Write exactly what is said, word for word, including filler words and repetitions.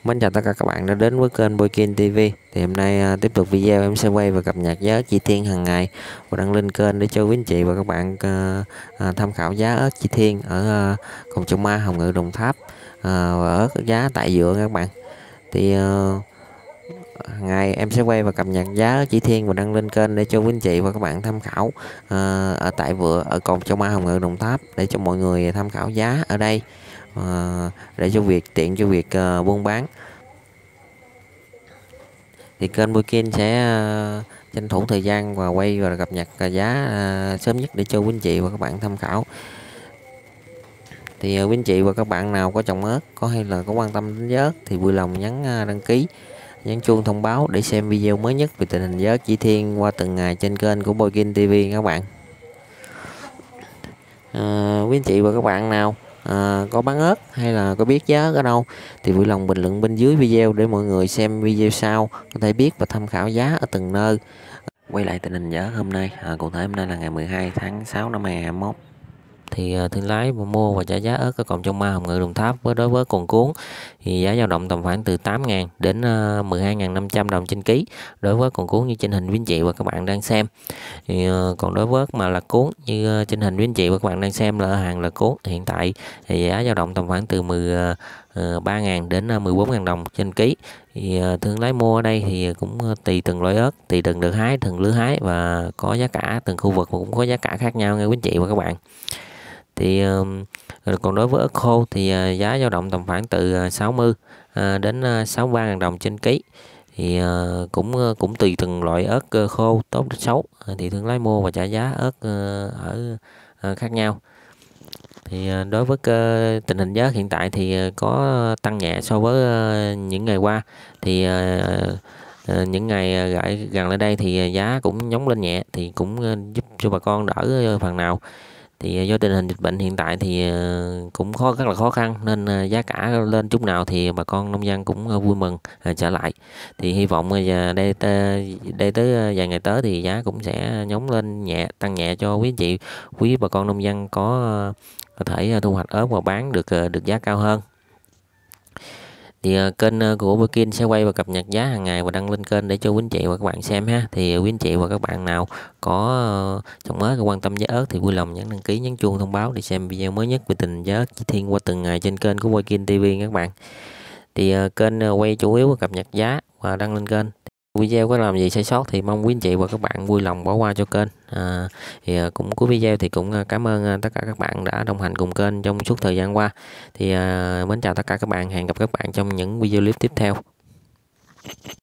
Mến chào tất cả các bạn đã đến với kênh Boykin ti vi. Thì hôm nay à, tiếp tục video em sẽ quay và cập nhật giá chi thiên hàng ngày và đăng lên kênh để cho quý anh chị và các bạn à, à, tham khảo giá ớt chi thiên ở à, Cồn Chợ Ma, Hồng Ngự, Đồng Tháp à, và ớt giá tại Dựa các bạn. Thì à, hàng ngày em sẽ quay và cập nhật giá chi thiên và đăng lên kênh để cho quý anh chị và các bạn tham khảo à, ở tại Vựa ở Cồn Chợ Ma, Hồng Ngự, Đồng Tháp để cho mọi người tham khảo giá ở đây à, để cho việc tiện cho việc à, buôn bán. Thì kênh Boykin sẽ uh, tranh thủ thời gian và quay và cập nhật giá uh, sớm nhất để cho quý anh chị và các bạn tham khảo. Thì uh, quý anh chị và các bạn nào có trồng ớt có hay là có quan tâm đến giá ớt thì vui lòng nhấn uh, đăng ký, nhấn chuông thông báo để xem video mới nhất về tình hình giá ớt chi thiên qua từng ngày trên kênh của Boykin ti vi các bạn. Uh, quý anh chị và các bạn nào À, có bán ớt hay là có biết giá ớt ở đâu thì vui lòng bình luận bên dưới video để mọi người xem video sau có thể biết và tham khảo giá ở từng nơi. Quay lại tình hình giá hôm nay, à, cụ thể hôm nay là ngày mười hai tháng sáu năm hai nghìn không trăm hai mươi mốt. Thì uh, thương lái mua và trả giá ớt ở Cồn Chợ Ma, Hồng Ngự, Đồng Tháp với đối với cuồn cuốn thì giá dao động tầm khoảng từ tám ngàn đến uh, mười hai nghìn năm trăm đồng trên ký đối với cuồn cuốn như trên hình quý anh chị và các bạn đang xem. Thì uh, còn đối với mà là cuốn như uh, trên hình quý anh chị và các bạn đang xem là hàng là cuốn hiện tại thì giá dao động tầm khoảng từ mười ba ngàn đến uh, mười bốn ngàn đồng trên ký. Thì uh, thương lái mua ở đây thì cũng uh, tùy từng loại ớt, tùy từng đợt hái, từng lứa hái và có giá cả từng khu vực và cũng có giá cả khác nhau nghe quý anh chị và các bạn. Thì uh, còn đối với ớt khô thì uh, giá dao động tầm khoảng từ uh, sáu mươi uh, đến uh, sáu mươi ba ngàn đồng trên ký. Thì uh, cũng uh, cũng tùy từng loại ớt uh, khô tốt đến xấu uh, thì thương lái mua và trả giá ớt uh, ở uh, khác nhau. Thì uh, đối với uh, tình hình giá hiện tại thì uh, có tăng nhẹ so với uh, những ngày qua. Thì uh, uh, những ngày uh, gần lại đây thì uh, giá cũng nhóng lên nhẹ thì cũng uh, giúp cho bà con đỡ uh, phần nào. Thì do tình hình dịch bệnh hiện tại thì cũng khó rất là khó khăn nên giá cả lên chút nào thì bà con nông dân cũng vui mừng trở lại. Thì hy vọng đây đây tới vài ngày tới thì giá cũng sẽ nhóng lên nhẹ, tăng nhẹ cho quý anh chị, quý bà con nông dân có có thể thu hoạch ớt và bán được được giá cao hơn. Thì uh, kênh uh, của Boykin sẽ quay và cập nhật giá hàng ngày và đăng lên kênh để cho quý anh chị và các bạn xem ha. Thì uh, quý anh chị và các bạn nào có uh, trồng ớt quan tâm giá ớt thì vui lòng nhấn đăng ký, nhấn chuông thông báo để xem video mới nhất về tình giá ớt chi thiên qua từng ngày trên kênh của Boykin ti vi các bạn. Thì uh, kênh uh, quay chủ yếu là cập nhật giá và đăng lên kênh. Video có làm gì sai sót thì mong quý anh chị và các bạn vui lòng bỏ qua cho kênh. À, thì cũng cuối video thì cũng cảm ơn tất cả các bạn đã đồng hành cùng kênh trong suốt thời gian qua. Thì à, mến chào tất cả các bạn, hẹn gặp các bạn trong những video clip tiếp theo.